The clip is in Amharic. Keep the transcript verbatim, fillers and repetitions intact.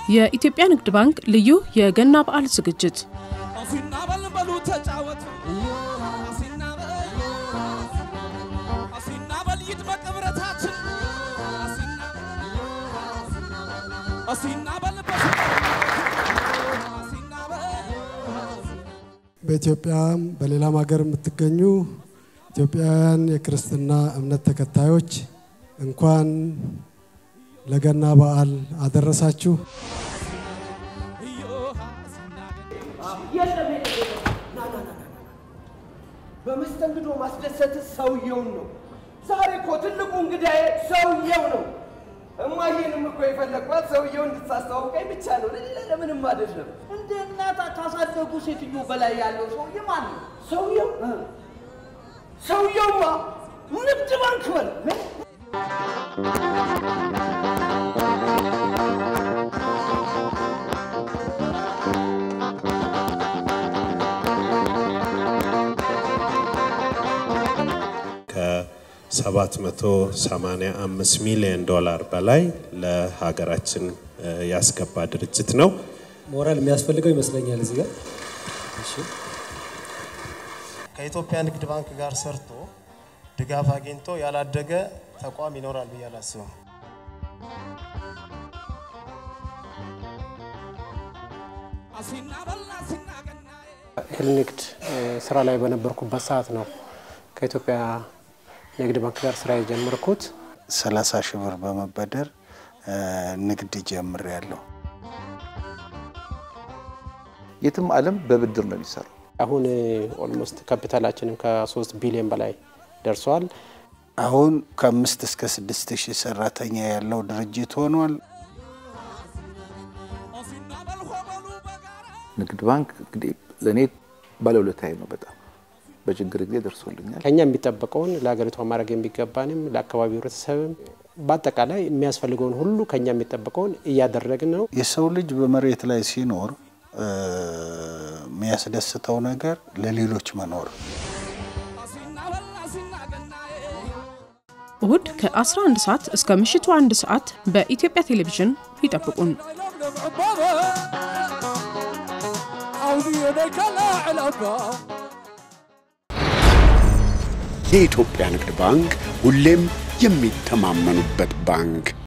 የኢትዮጵያ ንግድ ባንክ ልዩ የገና በዓል ዝግጅት በኢትዮጵያ በሌላም ሀገር የምትገኙ ኢትዮጵያውያን የክርስትና እምነት ተከታዮች እንኳን ለገና በዓል አደረሳችሁ። በመስተንግዶ ማስደሰት ሰውየው ነው። ዛሬ እኮ ትልቁ እንግዳዬ ሰውየው ነው። እማዬንም እኮ የፈለኳት ሰውየው እንድታስተዋውቀኝ ብቻ ነው። ለምንም አይደለም። እንደ እናት ካሳደጉ ሴትዮ በላይ ያለው ሰውዬ ማን ነው? ሰውየው ሰውየውማ ንግድ ባንክ ወል ሰባት መቶ ሰማንያ አምስት ሚሊዮን ዶላር በላይ ለሀገራችን ያስገባ ድርጅት ነው። ሞራል የሚያስፈልገው ይመስለኛል እዚህ ጋር። እሺ ከኢትዮጵያ ንግድ ባንክ ጋር ሰርቶ ድጋፍ አግኝቶ ያላደገ ተቋም ይኖራል ብዬ አላስብም። ንግድ ስራ ላይ በነበርኩበት ሰዓት ነው ከኢትዮጵያ ንግድ ባንክ ጋር ስራ የጀመርኩት። ሰላሳ ሺህ ብር በመበደር ንግድ ጀምሬያለሁ። የትም ዓለም በብድር ነው የሚሰራው። አሁን ኦልሞስት ካፒታላችንን ከ3 ቢሊዮን በላይ ደርሷል። አሁን ከ5 እስከ ስድስት ሺህ ሰራተኛ ያለው ድርጅት ሆኗል። ንግድ ባንክ እንግዲህ ለኔ ባለውለታዬ ነው። በጣም በችግር ጊዜ ደርሶልኛል። ከኛ የሚጠበቀውን ለሀገሪቷ ማድረግ የሚገባንም ለአካባቢው ህብረተሰብም በአጠቃላይ የሚያስፈልገውን ሁሉ ከኛ የሚጠበቀውን እያደረግን ነው። የሰው ልጅ በመሬት ላይ ሲኖር የሚያስደስተው ነገር ለሌሎች መኖር። እሁድ ከ11 ሰዓት እስከ ምሽቱ አንድ ሰዓት በኢትዮጵያ ቴሌቪዥን ይጠብቁን። የኢትዮጵያ ንግድ ባንክ ሁሌም የሚተማመኑበት ባንክ